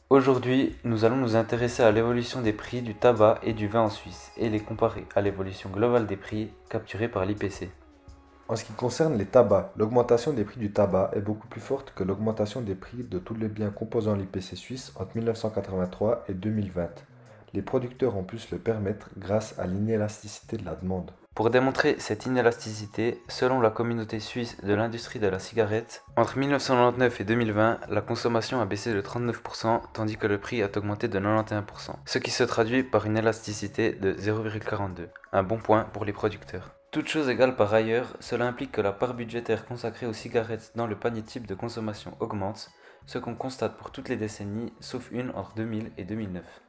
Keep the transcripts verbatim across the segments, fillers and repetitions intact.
Aujourd'hui, nous allons nous intéresser à l'évolution des prix du tabac et du vin en Suisse et les comparer à l'évolution globale des prix capturés par l'I P C. En ce qui concerne les tabacs, l'augmentation des prix du tabac est beaucoup plus forte que l'augmentation des prix de tous les biens composant l'I P C suisse entre mille neuf cent quatre-vingt-trois et deux mille vingt. Les producteurs ont pu se le permettre grâce à l'inélasticité de la demande. Pour démontrer cette inélasticité, selon la communauté suisse de l'industrie de la cigarette, entre mille neuf cent quatre-vingt-dix-neuf et deux mille vingt, la consommation a baissé de trente-neuf pour cent tandis que le prix a augmenté de quatre-vingt-onze pour cent, ce qui se traduit par une élasticité de zéro virgule quarante-deux, un bon point pour les producteurs. Toutes choses égales par ailleurs, cela implique que la part budgétaire consacrée aux cigarettes dans le panier type de consommation augmente, ce qu'on constate pour toutes les décennies, sauf une entre deux mille et deux mille neuf.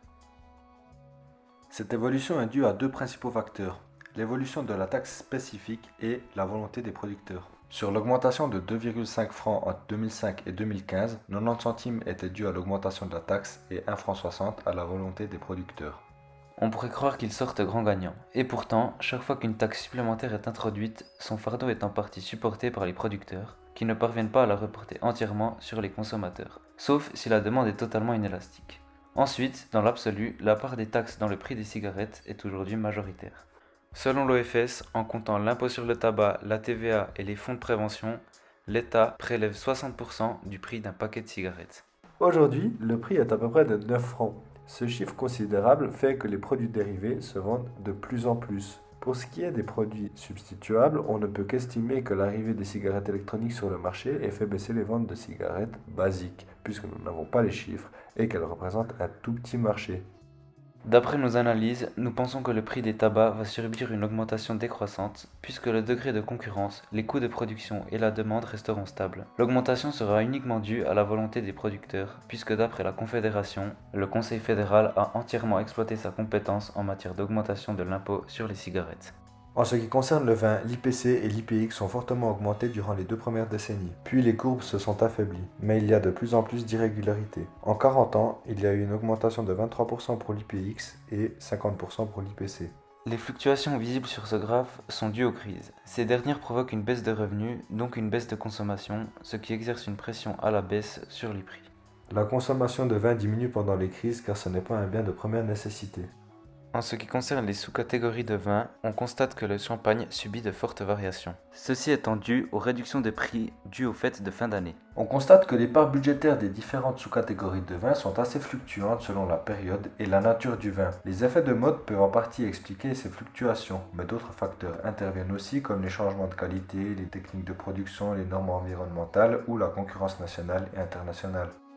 Cette évolution est due à deux principaux facteurs, l'évolution de la taxe spécifique et la volonté des producteurs. Sur l'augmentation de deux virgule cinq francs entre deux mille cinq et deux mille quinze, quatre-vingt-dix centimes étaient dus à l'augmentation de la taxe et un franc soixante à la volonté des producteurs. On pourrait croire qu'ils sortent grand gagnants. Et pourtant, chaque fois qu'une taxe supplémentaire est introduite, son fardeau est en partie supporté par les producteurs, qui ne parviennent pas à la reporter entièrement sur les consommateurs, sauf si la demande est totalement inélastique. Ensuite, dans l'absolu, la part des taxes dans le prix des cigarettes est aujourd'hui majoritaire. Selon l'O F S, en comptant l'impôt sur le tabac, la T V A et les fonds de prévention, l'État prélève soixante pour cent du prix d'un paquet de cigarettes. Aujourd'hui, le prix est à peu près de neuf francs. Ce chiffre considérable fait que les produits dérivés se vendent de plus en plus. Pour ce qui est des produits substituables, on ne peut qu'estimer que l'arrivée des cigarettes électroniques sur le marché ait fait baisser les ventes de cigarettes basiques, puisque nous n'avons pas les chiffres et qu'elles représentent un tout petit marché. D'après nos analyses, nous pensons que le prix des tabacs va subir une augmentation décroissante, puisque le degré de concurrence, les coûts de production et la demande resteront stables. L'augmentation sera uniquement due à la volonté des producteurs, puisque d'après la Confédération, le Conseil fédéral a entièrement exploité sa compétence en matière d'augmentation de l'impôt sur les cigarettes. En ce qui concerne le vin, l'I P C et l'I P X sont fortement augmentés durant les deux premières décennies. Puis les courbes se sont affaiblies, mais il y a de plus en plus d'irrégularités. En quarante ans, il y a eu une augmentation de vingt-trois pour cent pour l'I P X et cinquante pour cent pour l'I P C. Les fluctuations visibles sur ce graphe sont dues aux crises. Ces dernières provoquent une baisse de revenus, donc une baisse de consommation, ce qui exerce une pression à la baisse sur les prix. La consommation de vin diminue pendant les crises car ce n'est pas un bien de première nécessité. En ce qui concerne les sous-catégories de vin, on constate que le champagne subit de fortes variations. Ceci étant dû aux réductions de prix dues aux fêtes de fin d'année. On constate que les parts budgétaires des différentes sous-catégories de vin sont assez fluctuantes selon la période et la nature du vin. Les effets de mode peuvent en partie expliquer ces fluctuations, mais d'autres facteurs interviennent aussi comme les changements de qualité, les techniques de production, les normes environnementales ou la concurrence nationale et internationale.